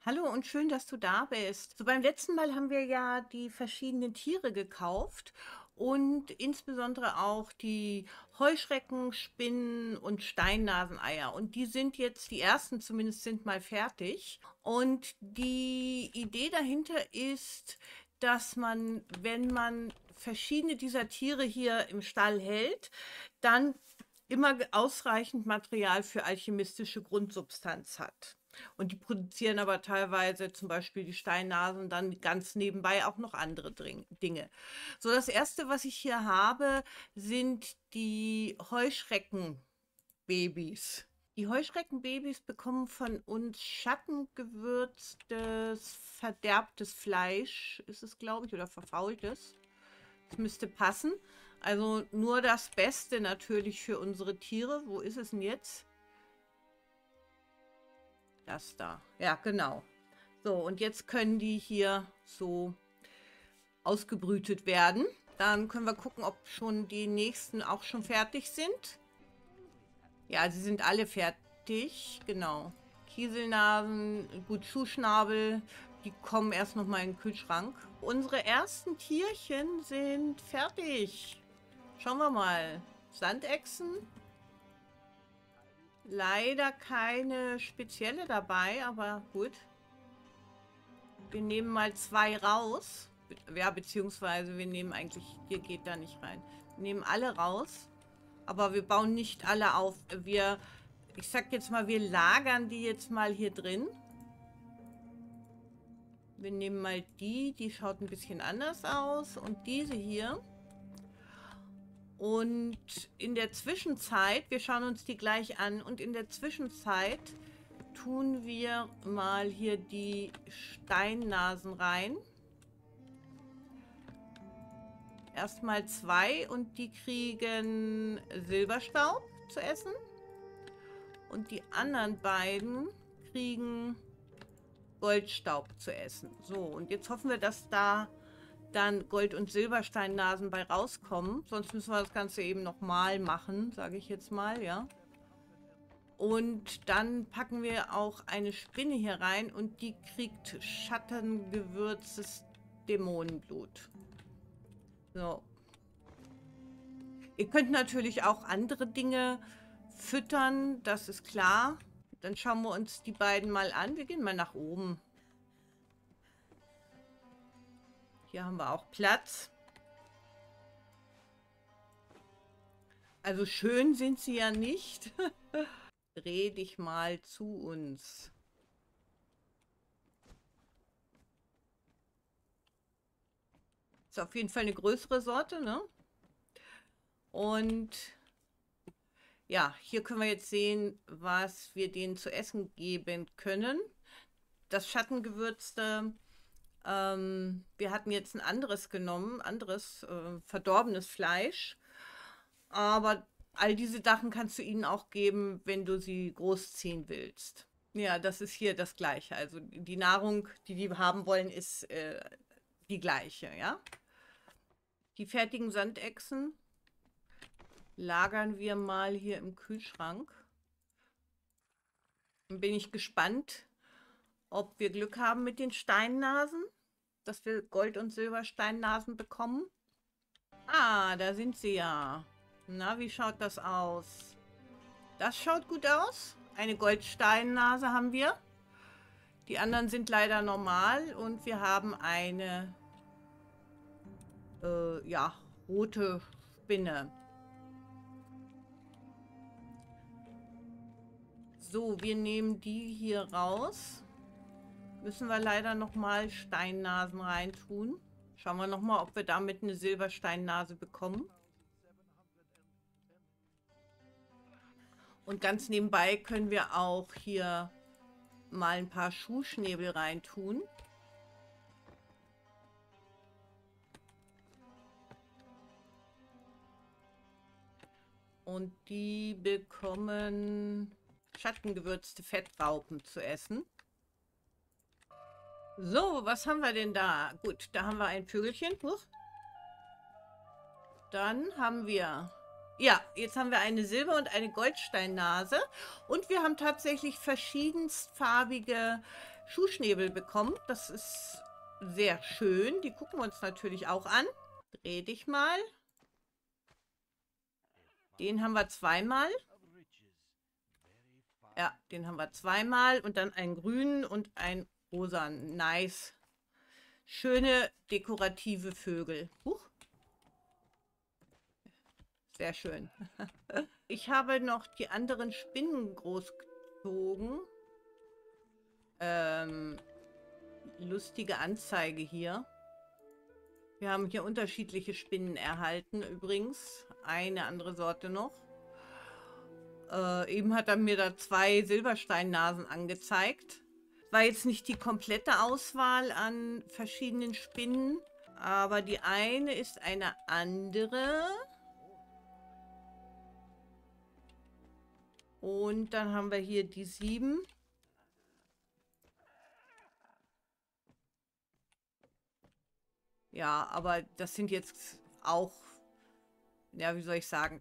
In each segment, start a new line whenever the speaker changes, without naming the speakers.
Hallo und schön, dass du da bist. So beim letzten Mal haben wir ja die verschiedenen Tiere gekauft und insbesondere auch die Heuschrecken, Spinnen und Steinnaseneier. Und die sind jetzt, die ersten zumindest, sind mal fertig. Und die Idee dahinter ist, dass man, wenn man verschiedene dieser Tiere hier im Stall hält, dann immer ausreichend Material für alchemistische Grundsubstanz hat. Und die produzieren aber teilweise zum Beispiel die Steinnasen dann ganz nebenbei auch noch andere Dinge. So, das erste, was ich hier habe, sind die Heuschreckenbabys. Die Heuschreckenbabys bekommen von uns schattengewürztes, verderbtes Fleisch, ist es, glaube ich, oder verfaultes. Das müsste passen. Also nur das Beste natürlich für unsere Tiere. Wo ist es denn jetzt? Das da. Ja, genau. So, und jetzt können die hier so ausgebrütet werden. Dann können wir gucken, ob schon die nächsten auch schon fertig sind. Ja, sie sind alle fertig. Genau. Kieselnasen, gut, Schuhschnabel, die kommen erst noch mal in den Kühlschrank. Unsere ersten Tierchen sind fertig. Schauen wir mal. Sandechsen. Leider keine spezielle dabei, aber gut. Wir nehmen mal 2 raus. Ja, beziehungsweise wir nehmen eigentlich, hier geht da nicht rein. Wir nehmen alle raus, aber wir bauen nicht alle auf. Ich sag jetzt mal, wir lagern die jetzt mal hier drin. Wir nehmen mal die schaut ein bisschen anders aus. Und diese hier. Und in der Zwischenzeit, wir schauen uns die gleich an, und in der Zwischenzeit tun wir mal hier die Steinnasen rein. Erstmal 2 und die kriegen Silberstaub zu essen. Und die anderen beiden kriegen Goldstaub zu essen. So, und jetzt hoffen wir, dass da dann Gold- und Silbersteinnasen bei rauskommen. Sonst müssen wir das Ganze eben nochmal machen, sage ich jetzt mal, ja. Und dann packen wir auch eine Spinne hier rein und die kriegt schattengewürztes Dämonenblut. So. Ihr könnt natürlich auch andere Dinge füttern, das ist klar. Dann schauen wir uns die beiden mal an. Wir gehen mal nach oben. Hier haben wir auch Platz. Also schön sind sie ja nicht. Dreh dich mal zu uns. Ist auf jeden Fall eine größere Sorte, ne? Und ja, hier können wir jetzt sehen, was wir denen zu essen geben können. Das Schattengewürzte, wir hatten jetzt ein anderes genommen, anderes verdorbenes Fleisch. Aber all diese Sachen kannst du ihnen auch geben, wenn du sie großziehen willst. Ja, das ist hier das Gleiche. Also die Nahrung, die die haben wollen, ist die gleiche, ja. Die fertigen Sandechsen lagern wir mal hier im Kühlschrank. Dann bin ich gespannt, ob wir Glück haben mit den Steinnasen, dass wir Gold- und Silbersteinnasen bekommen. Ah, da sind sie ja. Na, wie schaut das aus? Das schaut gut aus. Eine Goldsteinnase haben wir. Die anderen sind leider normal und wir haben eine ja, rote Spinne. So, wir nehmen die hier raus. Müssen wir leider nochmal Steinnasen reintun. Schauen wir nochmal, ob wir damit eine Silbersteinnase bekommen. Und ganz nebenbei können wir auch hier mal ein paar Schuhschnäbel reintun. Und die bekommen schattengewürzte Fettraupen zu essen. So, was haben wir denn da? Gut, da haben wir ein Vögelchen. Huch. Dann haben wir... Ja, jetzt haben wir eine Silber- und eine Goldsteinnase. Und wir haben tatsächlich verschiedenstfarbige Schuhschnäbel bekommt. Das ist sehr schön. Die gucken wir uns natürlich auch an. Dreh dich mal. Den haben wir zweimal. Ja, den haben wir zweimal. Und dann einen grünen und einen rosa. Nice. Schöne dekorative Vögel. Huch. Sehr schön. Ich habe noch die anderen Spinnen großgezogen. Lustige Anzeige hier. Wir haben hier unterschiedliche Spinnen erhalten übrigens. Eine andere Sorte noch. Eben hat er mir da 2 Silbersteinnasen angezeigt. War jetzt nicht die komplette Auswahl an verschiedenen Spinnen. Aber die eine ist eine andere. Und dann haben wir hier die 7. Ja, aber das sind jetzt auch, ja, wie soll ich sagen,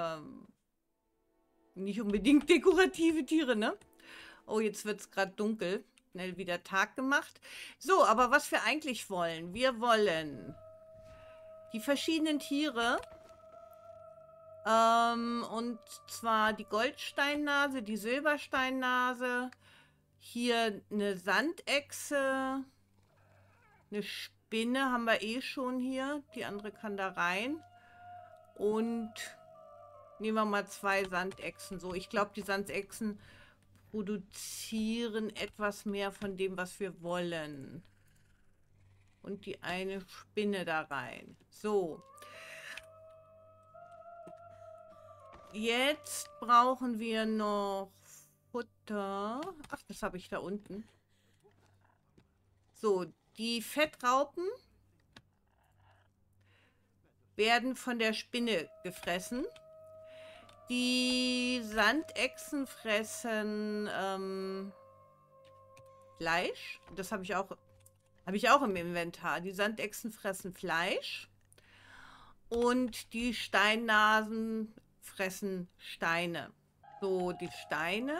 nicht unbedingt dekorative Tiere, ne? Oh, jetzt wird es gerade dunkel. Schnell wieder Tag gemacht. So, aber was wir eigentlich wollen, wir wollen die verschiedenen Tiere, und zwar die Goldsteinnase, die Silbersteinnase, hier eine Sandechse, eine Spinne haben wir eh schon hier, die andere kann da rein und nehmen wir mal 2 Sandechsen. So, ich glaube, die Sandechsen produzieren etwas mehr von dem, was wir wollen. Und die eine Spinne da rein. So. Jetzt brauchen wir noch Futter. Ach, das habe ich da unten. So, die Fettraupen werden von der Spinne gefressen. Die Sandechsen fressen Fleisch. Das habe ich auch im Inventar. Die Sandechsen fressen Fleisch. Und die Steinnasen fressen Steine. So, die Steine.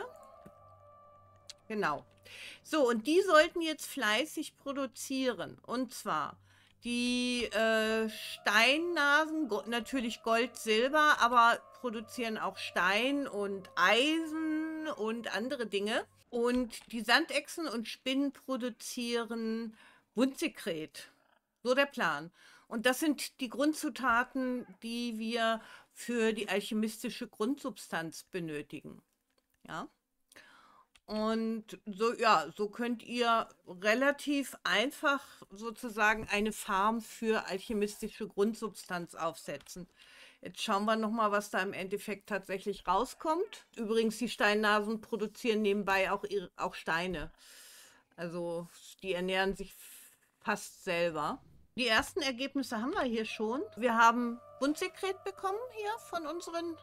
Genau. So, und die sollten jetzt fleißig produzieren. Und zwar die Steinnasen, natürlich Gold, Silber, aber produzieren auch Stein und Eisen und andere Dinge. Und die Sandechsen und Spinnen produzieren Buntsekret. So der Plan. Und das sind die Grundzutaten, die wir für die alchemistische Grundsubstanz benötigen. Ja. Und so, ja, so könnt ihr relativ einfach sozusagen eine Farm für alchemistische Grundsubstanz aufsetzen. Jetzt schauen wir nochmal, was da im Endeffekt tatsächlich rauskommt. Übrigens, die Steinnasen produzieren nebenbei auch Steine. Also die ernähren sich fast selber. Die ersten Ergebnisse haben wir hier schon. Wir haben Buntsekret bekommen hier von unseren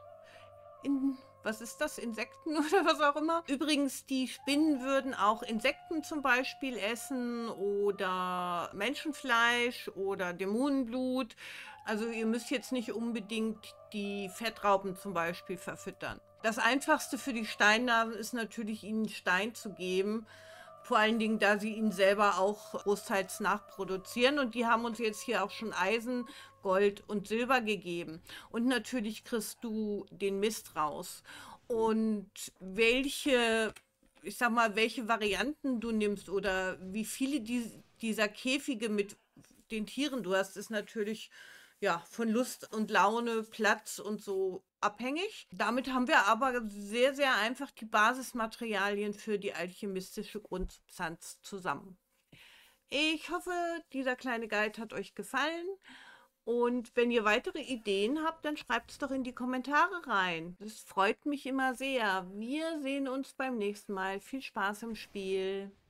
was ist das? Insekten oder was auch immer. Übrigens, die Spinnen würden auch Insekten zum Beispiel essen oder Menschenfleisch oder Dämonenblut. Also ihr müsst jetzt nicht unbedingt die Fettraupen zum Beispiel verfüttern. Das Einfachste für die Steinnasen ist natürlich, ihnen Stein zu geben. Vor allen Dingen, da sie ihn selber auch großteils nachproduzieren. Und die haben uns jetzt hier auch schon Eisen, Gold und Silber gegeben. Und natürlich kriegst du den Mist raus. Und welche, ich sag mal, welche Varianten du nimmst oder wie viele dieser Käfige mit den Tieren du hast, ist natürlich ja von Lust und Laune, Platz und so abhängig. Damit haben wir aber sehr, sehr einfach die Basismaterialien für die alchemistische Grundsubstanz zusammen. Ich hoffe, dieser kleine Guide hat euch gefallen. Und wenn ihr weitere Ideen habt, dann schreibt es doch in die Kommentare rein. Das freut mich immer sehr. Wir sehen uns beim nächsten Mal. Viel Spaß im Spiel.